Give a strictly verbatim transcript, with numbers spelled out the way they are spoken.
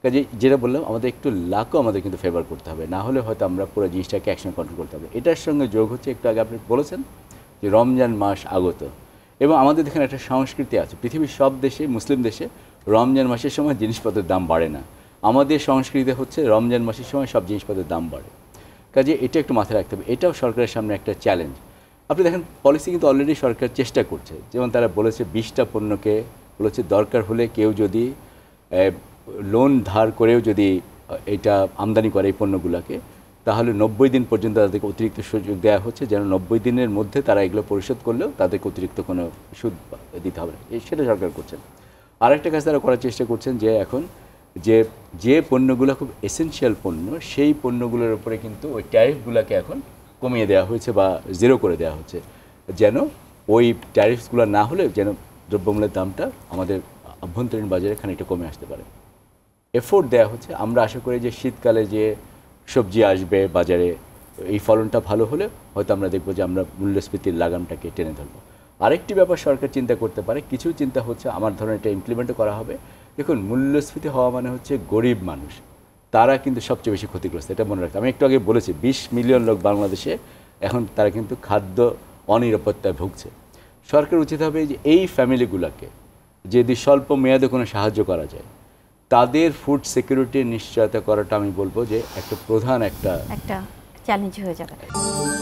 কাজে যেটা বললাম আমাদের একটু লাকও আমাদের কিন্তু ফেভার করতে হবে, না হলে হয়তো আমরা পুরো জিনিসটাকে অ্যাকশন কন্ট্রোল করতে হবে। এটার সঙ্গে যোগ হচ্ছে একটু আগে আপনি বলেছেন যে রমজান মাস আগত, এবং আমাদের এখানে একটা সংস্কৃতি আছে, পৃথিবীর সব দেশে, মুসলিম দেশে রমজান মাসের সময় জিনিসপত্রের দাম বাড়ে না। আমাদের সংস্কৃতিতে হচ্ছে রমজান মাসের সময় সব জিনিসপত্রের দাম বাড়ে। কাজে এটা একটু মাথায় রাখতে হবে, এটাও সরকারের সামনে একটা চ্যালেঞ্জ। আপনি দেখেন পলিসি কিন্তু অলরেডি সরকার চেষ্টা করছে, যেমন তারা বলেছে বিশটা পণ্যকে বলেছে দরকার হলে কেউ যদি লোন ধার করেও যদি এটা আমদানি করে এই পণ্যগুলোকে, তাহলে নব্বই দিন পর্যন্ত তাদেরকে অতিরিক্ত সুযোগ দেওয়া হচ্ছে, যেন নব্বই দিনের মধ্যে তারা এগুলো পরিশোধ করলেও তাদেরকে অতিরিক্ত কোনো সুদ দিতে হবে না, সেটা সরকার করছেন। আরেকটা কাজ তারা করার চেষ্টা করছেন যে এখন যে যে পণ্যগুলো খুব এসেনশিয়াল পণ্য, সেই পণ্যগুলোর উপরে কিন্তু ওই ট্যারিফগুলোকে এখন কমিয়ে দেওয়া হয়েছে বা জিরো করে দেওয়া হচ্ছে, যেন ওই ট্যারিফসগুলো না হলে যেন দ্রব্যমূল্যের দামটা আমাদের আভ্যন্তরীণ বাজারে খানিকটা কমে আসতে পারে, এফোর্ট দেওয়া হচ্ছে। আমরা আশা করি যে শীতকালে যে সবজি আসবে বাজারে, এই ফলনটা ভালো হলে হয়তো আমরা দেখব যে আমরা মূল্যস্ফীতির লাগামটাকে টেনে ধরবো। আরেকটি ব্যাপার সরকার চিন্তা করতে পারে, কিছু চিন্তা হচ্ছে, আমার ধরনের এটা ইমপ্লিমেন্টও করা হবে। দেখুন, মূল্যস্ফীতি হওয়া মানে হচ্ছে গরিব মানুষ, তারা কিন্তু সবচেয়ে বেশি ক্ষতিগ্রস্ত, এটা মনে রাখতে। আমি একটু আগে বলেছি বিশ মিলিয়ন লোক বাংলাদেশে এখন তারা কিন্তু খাদ্য অনিরাপত্তায় ভুগছে। সরকার উচিত হবে যে এই ফ্যামিলিগুলোকে যদি স্বল্প মেয়াদে কোনো সাহায্য করা যায়, তাদের ফুড সিকিউরিটির নিশ্চয়তা করাটা আমি বলবো যে একটা প্রধান একটা একটা চ্যালেঞ্জ হয়ে যাবে।